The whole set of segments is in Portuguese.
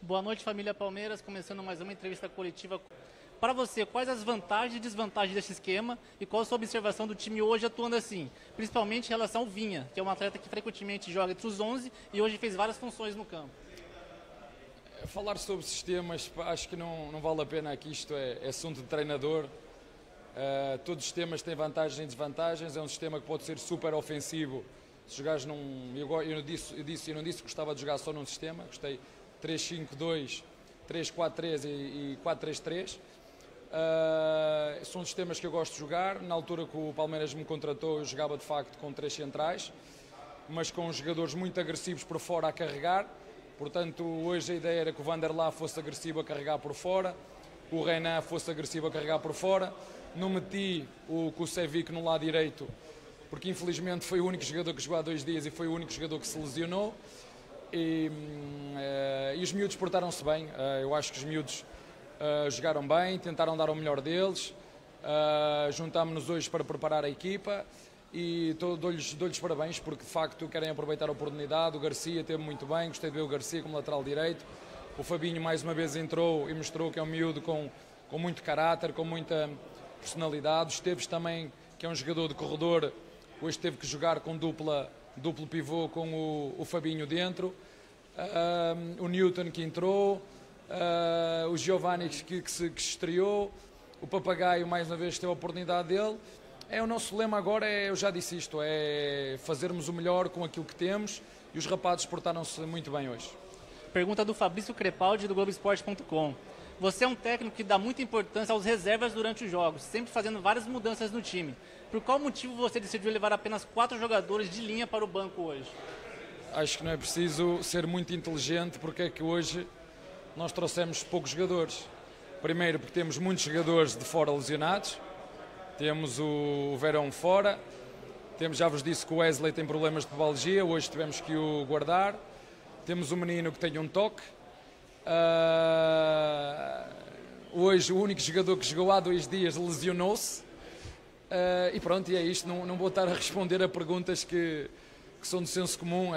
Boa noite, família Palmeiras. Começando mais uma entrevista coletiva. Para você, quais as vantagens e desvantagens desse esquema e qual a sua observação do time hoje atuando assim? Principalmente em relação ao Vinha, que é um atleta que frequentemente joga entre os 11 e hoje fez várias funções no campo. Falar sobre sistemas, acho que não vale a pena aqui, isto é assunto de treinador. Todos os sistemas têm vantagens e desvantagens, é um sistema que pode ser super ofensivo. Se jogares num... Eu não disse que gostava de jogar só num sistema, gostei 3-5-2, 3-4-3 e 4-3-3. São sistemas que eu gosto de jogar. Na altura que o Palmeiras me contratou, eu jogava de facto com 3 centrais, mas com jogadores muito agressivos por fora a carregar. Portanto, hoje a ideia era que o Vanderlá fosse agressivo a carregar por fora, o Renan fosse agressivo a carregar por fora. Não meti o Kusevic no lado direito, porque infelizmente foi o único jogador que jogou há 2 dias e foi o único jogador que se lesionou. E os miúdos portaram-se bem. Eu acho que os miúdos jogaram bem, tentaram dar o melhor deles. Juntámos-nos hoje para preparar a equipa e dou-lhes parabéns, porque de facto querem aproveitar a oportunidade. O Garcia esteve muito bem, gostei de ver o Garcia como lateral direito. O Fabinho mais uma vez entrou e mostrou que é um miúdo com muito caráter, com muita personalidade. O Esteves também, que é um jogador de corredor, hoje teve que jogar com duplo pivô com o Fabinho dentro. O Newton que entrou, o Giovanni que se estreou, o Papagaio mais uma vez teve a oportunidade dele. O nosso lema agora eu já disse isto, é fazermos o melhor com aquilo que temos, e os rapazes portaram-se muito bem hoje. Pergunta do Fabrício Crepaldi, do Globoesporte.com. Você é um técnico que dá muita importância aos reservas durante os jogos, sempre fazendo várias mudanças no time. Por qual motivo você decidiu levar apenas 4 jogadores de linha para o banco hoje? Acho que não é preciso ser muito inteligente, porque é que hoje nós trouxemos poucos jogadores. Primeiro porque temos muitos jogadores de fora lesionados, temos o Verão fora, já vos disse que o Wesley tem problemas de pubalgia, hoje tivemos que o guardar, temos um menino que tem um toque. Hoje o único jogador que jogou há 2 dias lesionou-se. E pronto, e é isto. Não vou estar a responder a perguntas que são de senso comum.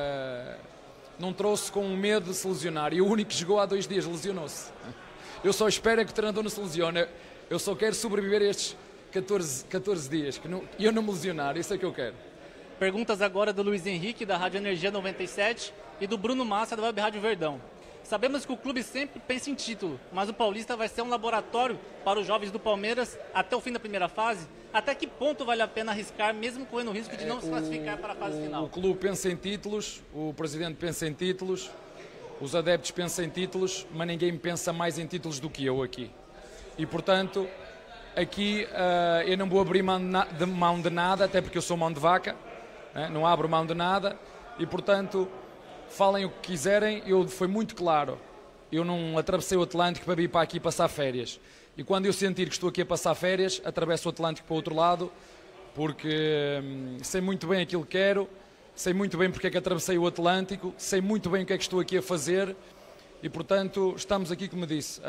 Não trouxe com medo de se lesionar, e o único que jogou há 2 dias lesionou-se. Eu só espero que o treinador não se lesione. Eu só quero sobreviver a estes 14 dias, e eu não me lesionar, isso é que eu quero. Perguntas agora do Luiz Henrique, da Rádio Energia 97, e do Bruno Massa, da Web Rádio Verdão. Sabemos que o clube sempre pensa em título, mas o Paulista vai ser um laboratório para os jovens do Palmeiras até o fim da primeira fase? Até que ponto vale a pena arriscar, mesmo correndo o risco de não se classificar para a fase final? O clube pensa em títulos, o presidente pensa em títulos, os adeptos pensam em títulos, mas ninguém pensa mais em títulos do que eu aqui. E, portanto, aqui eu não vou abrir mão de nada, até porque eu sou mão de vaca, não abro mão de nada, e, portanto, falem o que quiserem. Foi muito claro, eu não atravessei o Atlântico para vir para aqui passar férias, e quando eu sentir que estou aqui a passar férias, atravesso o Atlântico para o outro lado, porque sei muito bem aquilo que quero, sei muito bem porque é que atravessei o Atlântico, sei muito bem o que é que estou aqui a fazer, e portanto estamos aqui, como disse,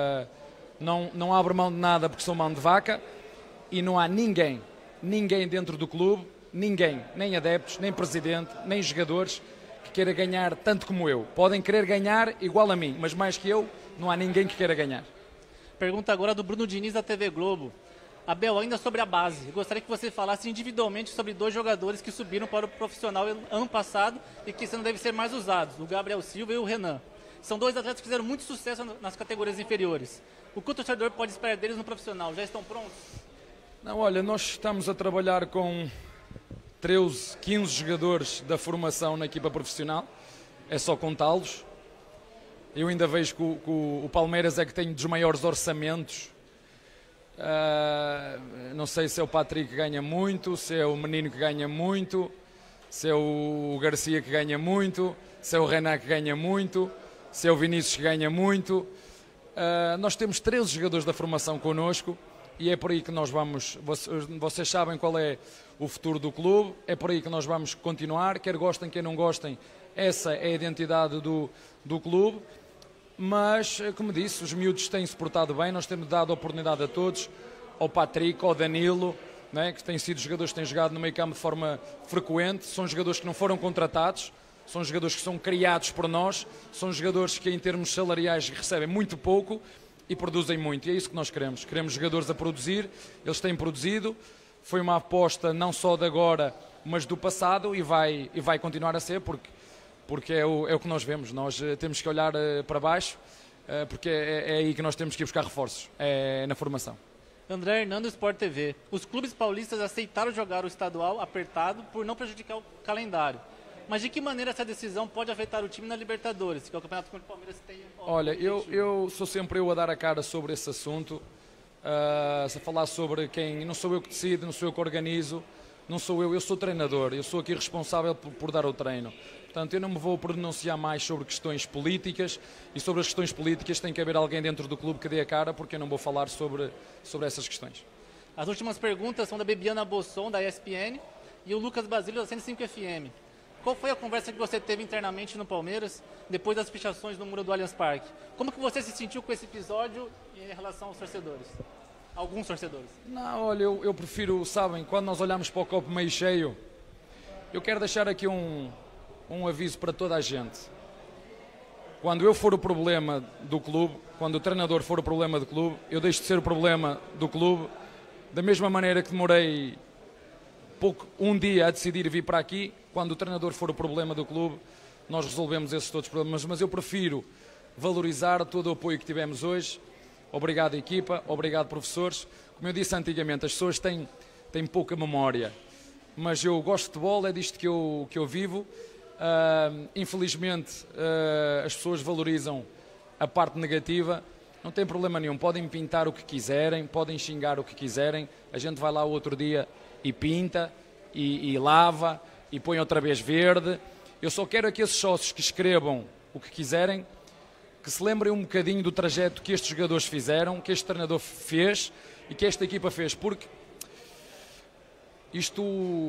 não abro mão de nada porque sou mão de vaca, e não há ninguém dentro do clube, ninguém, nem adeptos, nem presidente, nem jogadores, que queira ganhar tanto como eu. Podem querer ganhar igual a mim, mas mais que eu, não há ninguém que queira ganhar. Pergunta agora do Bruno Diniz, da TV Globo. Abel, ainda sobre a base, eu gostaria que você falasse individualmente sobre 2 jogadores que subiram para o profissional ano passado e que esse ano devem ser mais usados, o Gabriel Silva e o Renan. São 2 atletas que fizeram muito sucesso nas categorias inferiores. O que o torcedor pode esperar deles no profissional? Já estão prontos? Não, olha, nós estamos a trabalhar com 13, 15 jogadores da formação na equipa profissional, é só contá-los. Eu ainda vejo que o Palmeiras é que tem dos maiores orçamentos. Não sei se é o Patrick que ganha muito, se é o menino que ganha muito, se é o Garcia que ganha muito, se é o Renan que ganha muito, se é o Vinícius que ganha muito. Nós temos 13 jogadores da formação connosco, e é por aí que nós vamos. Vocês sabem qual é o futuro do clube, é por aí que nós vamos continuar, quer gostem, quer não gostem, essa é a identidade do clube. Mas, como disse, os miúdos têm-se portado bem, nós temos dado oportunidade a todos, ao Patrick, ao Danilo, né, que têm sido jogadores que têm jogado no meio campo de forma frequente, são jogadores que não foram contratados, são jogadores que são criados por nós, são jogadores que em termos salariais recebem muito pouco e produzem muito, e é isso que nós queremos. Queremos jogadores a produzir, eles têm produzido, foi uma aposta não só de agora, mas do passado, e vai continuar a ser, porque é o que nós vemos. Nós temos que olhar para baixo, porque é aí que nós temos que ir buscar reforços, é na formação. André Hernando, Sport TV. Os clubes paulistas aceitaram jogar o estadual apertado por não prejudicar o calendário. Mas de que maneira essa decisão pode afetar o time na Libertadores, que é o campeonato que o Palmeiras tem? Olha, eu sou sempre eu a dar a cara sobre esse assunto, a falar sobre quem... Não sou eu que decido, não sou eu que organizo, não sou eu sou treinador, eu sou aqui responsável por dar o treino. Portanto, eu não me vou pronunciar mais sobre questões políticas, e sobre as questões políticas tem que haver alguém dentro do clube que dê a cara, porque eu não vou falar sobre essas questões. As últimas perguntas são da Bebiana Bosson, da ESPN, e o Lucas Basílio, da 105 FM. Qual foi a conversa que você teve internamente no Palmeiras, depois das pichações no muro do Allianz Parque? Como que você se sentiu com esse episódio em relação aos torcedores? Alguns torcedores. Não, olha, eu prefiro, sabem, quando nós olhamos para o copo meio cheio, eu quero deixar aqui um aviso para toda a gente. Quando eu for o problema do clube, quando o treinador for o problema do clube, eu deixo de ser o problema do clube, da mesma maneira que demorei um dia a decidir vir para aqui. Quando o treinador for o problema do clube, nós resolvemos esses todos os problemas, mas eu prefiro valorizar todo o apoio que tivemos hoje. Obrigado, equipa, obrigado, professores. Como eu disse antigamente, as pessoas têm pouca memória, mas eu gosto de futebol, é disto que eu vivo. Infelizmente, as pessoas valorizam a parte negativa. Não tem problema nenhum, podem pintar o que quiserem, podem xingar o que quiserem, a gente vai lá o outro dia e pinta, e lava, e põe outra vez verde. Eu só quero que esses sócios que escrevam o que quiserem, que se lembrem um bocadinho do trajeto que estes jogadores fizeram, que este treinador fez e que esta equipa fez, porque isto,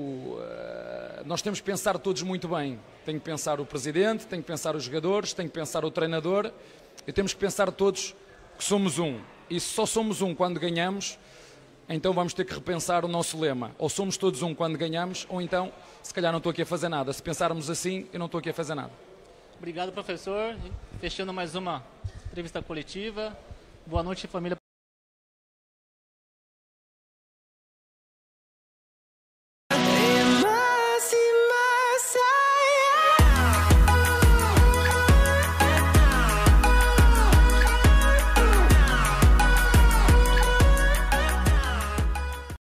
nós temos que pensar todos muito bem. Tem que pensar o presidente, tem que pensar os jogadores, tem que pensar o treinador, e temos que pensar todos que somos um. E se só somos um quando ganhamos, então vamos ter que repensar o nosso lema. Ou somos todos um quando ganhamos, ou então, se calhar não estou aqui a fazer nada. Se pensarmos assim, eu não estou aqui a fazer nada. Obrigado, professor. Fechando mais uma entrevista coletiva. Boa noite, família.